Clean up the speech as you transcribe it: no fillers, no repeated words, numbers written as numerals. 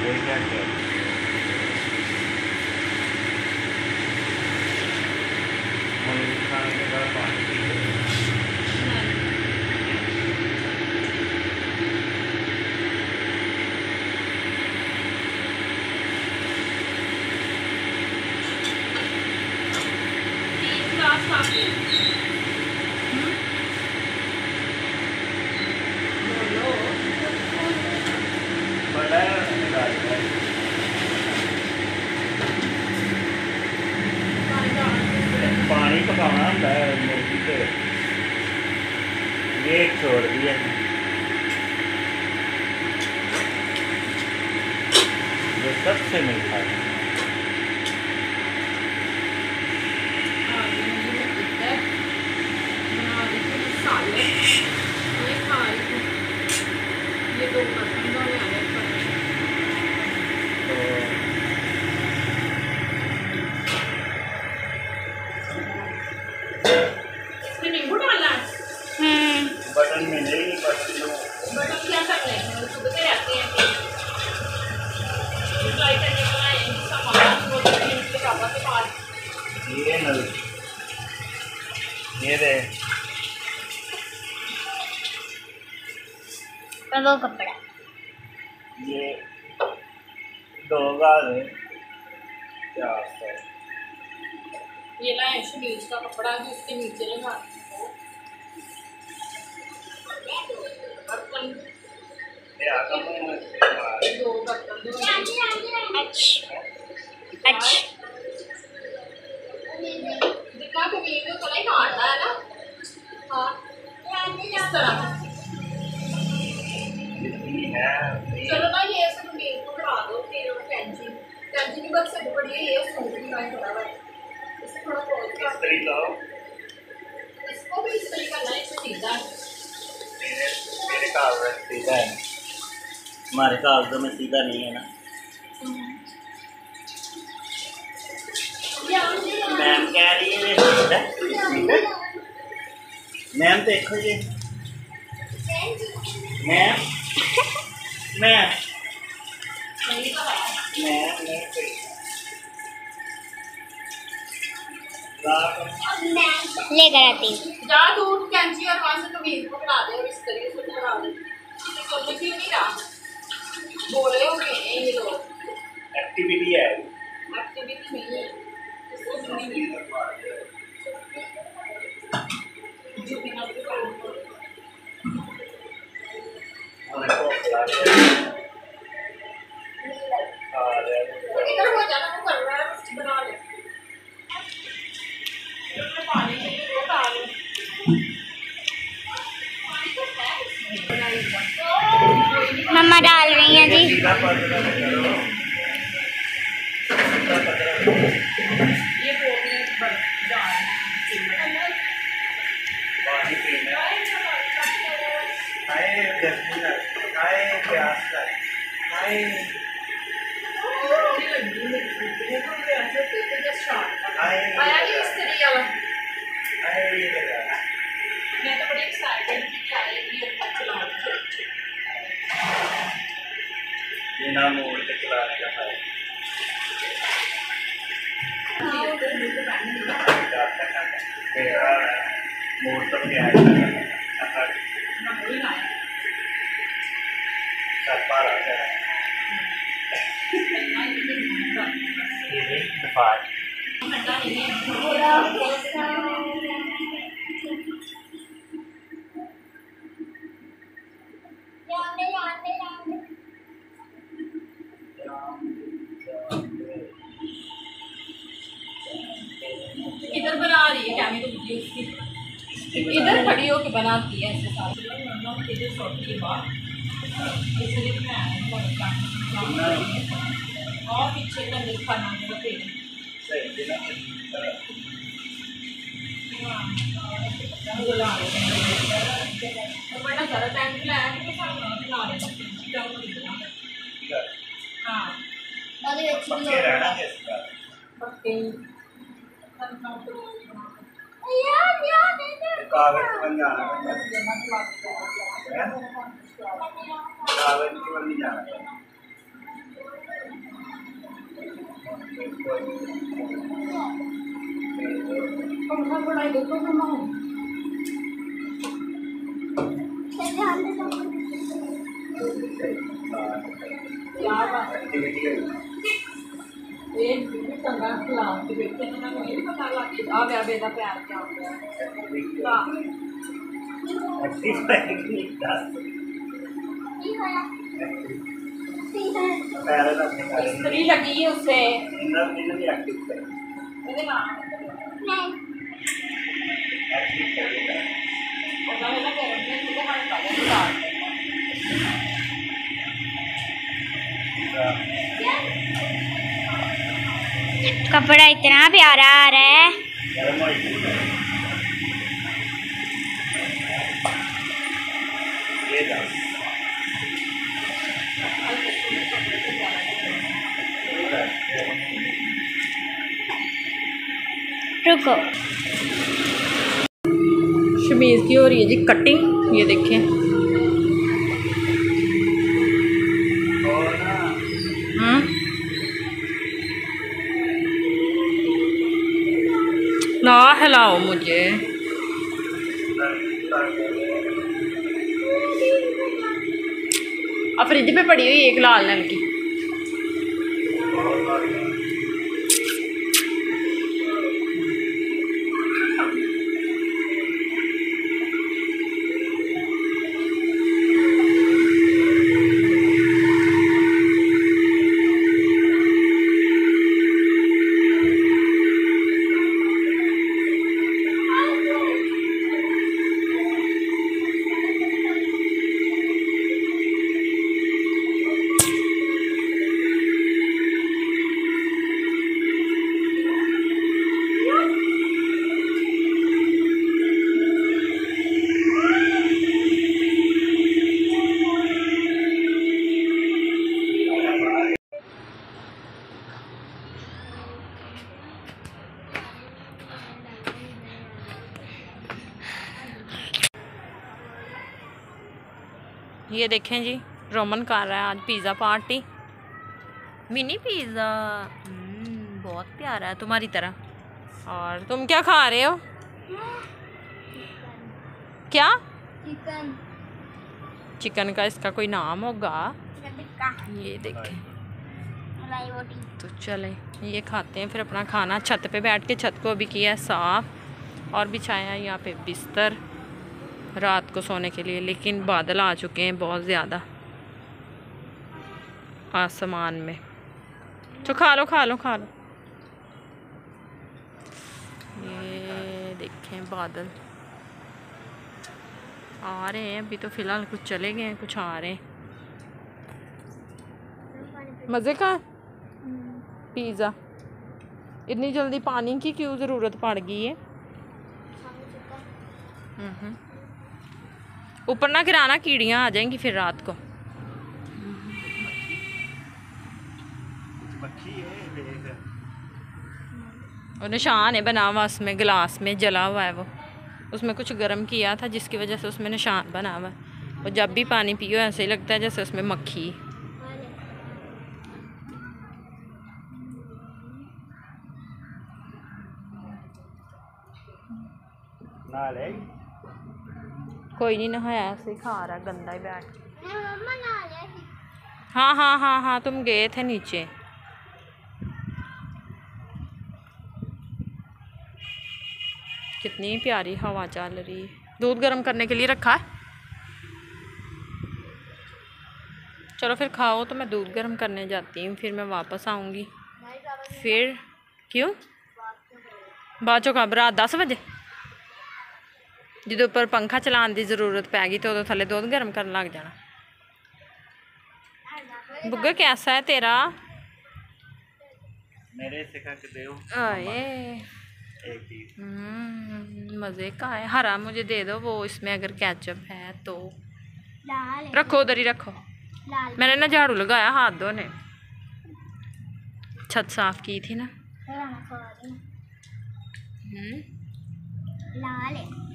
ये क्या क्या खाने के बाद पानी पी लो। पानी पकाना होता है मुर्गी से, ये छोड़ दिया जो सबसे मीठा है। बटन में नहीं, बटन क्या करना है, सुबह से रहते हैं ट्राई करने वाला है सामान वो ढाबा के पास। ये नल ये दे वो कपड़ा ये 2000 है क्या है ये लाए शमीज का कपड़ा है उसके नीचे लगा बर्तन दो बर्तन जितना कमीज है उतना ही काटना है ना। हाँ इस तरह चलो ना ये सब कमीज को बढ़ा दो फिर कैंची कैंची की बस से बढ़िया ये सूट भी मैं करा हुआ है इसे थोड़ा इस तरीका इसको भी इस तरीका करना है इसमें सीधा मेरे काल में सीधा है, हमारे काल तो में सीधा नहीं है ना। मैम कह रही है सीधा, मैम देखो ये मैम मैम मैम लेकर आती जा दूर कैंची और वहां से कमीज को बना दे और इस तरीके से बना दे समझ ही नहीं रहा बोले हो गए हैं ये लोग एक्टिविटी है एक्टिविटी नहीं है इधर हो जाना वो कर रहा है बना ले पानी मम्मा डाल रही हैं जी। ये बोलने पानी पीना खाए जैस्मीन खाए प्याज का खाए आया नहीं इस तरीके वाला ये लगा मैं तो बड़ी एक्साइटेड थी कि आएगी और चलाऊंगी बिना मोड़ के चलाने का है मोड़ तो क्या है इधर बना रही है क्या मेरी वीडियो उसकी इधर खड़ी होके बनाती है ऐसे साथ इधर छोटी के बाद इसलिए और पीछे का खाना मेरा पेट बड़ा सारा टाइम लाया कि बना लेना हाँ कागज बन जाना कागज बन जाना पंखा बड़ा ही देखो मम्मा क्या बात ये चंगा खिलाओ के बेटे ने ना कोई पता लगे आ गया बेटा प्यार क्या हो गया स्त्री लगी है उससे मेरे नाम ਉਹਦਾ ਵੇਲਾ ਗਰਮ ਨੇ ਕਿਤੇ ਹਾਂ ਪਾਇਆ ਉਤਾਰ कपड़ा इतना प्यारा आ रहा है। रुको, शमीज की हो रही है जी कटिंग, ये देखें। ना हिलाओ मुझे। फ्रिज पे पड़ी हुई एक लाल रंग की। ये देखें जी, रोमन कर रहा है आज पिज़्ज़ा पार्टी। मिनी पिज़्ज़ा बहुत प्यारा है तुम्हारी तरह। और तुम क्या खा रहे हो? क्या? चिकन। चिकन का इसका कोई नाम होगा। ये देखें। तो चले ये खाते हैं, फिर अपना खाना। छत पे बैठ के छत को भी किया साफ और बिछाया यहाँ पे बिस्तर रात को सोने के लिए। लेकिन बादल आ चुके हैं बहुत ज़्यादा आसमान में। तो खा लो खा लो खा लो। ये देखें बादल आ रहे हैं अभी तो फ़िलहाल, कुछ चले गए हैं कुछ आ रहे हैं। मज़े का पिज़्ज़ा। इतनी जल्दी पानी की क्यों ज़रूरत पड़ गई है? ऊपर ना गिराना, कीड़ियाँ आ जाएंगी फिर रात को। और निशान है बना हुआ उसमें, गिलास में जला हुआ है वो। उसमें कुछ गर्म किया था जिसकी वजह से उसमें निशान बना हुआ है। और जब भी पानी पियो ऐसे ही लगता है जैसे उसमें मक्खी। कोई नहीं नहाया, ऐसे ही खा रहा गंदा ही बैठ। हाँ हाँ हाँ हाँ तुम गए थे नीचे। कितनी प्यारी हवा चल रही है। दूध गर्म करने के लिए रखा है। चलो फिर खाओ, तो मैं दूध गर्म करने जाती हूँ, फिर मैं वापस आऊँगी। फिर क्यों बाद चो कब? रात 10 बजे जो उपर पंखा चलाने की जरूरत पैगी तो थले दूध गर्म करने लग जाना। बुग्गा कैसा है तेरा? मेरे सिखा के दो। मज़े का है। हरा मुझे दे दो वो, इसमें अगर केचप है तो। रखो उधर ही रखो। मैंने ना झाड़ू लगाया हाथ धोने, छत साफ की थी ना। लाल है।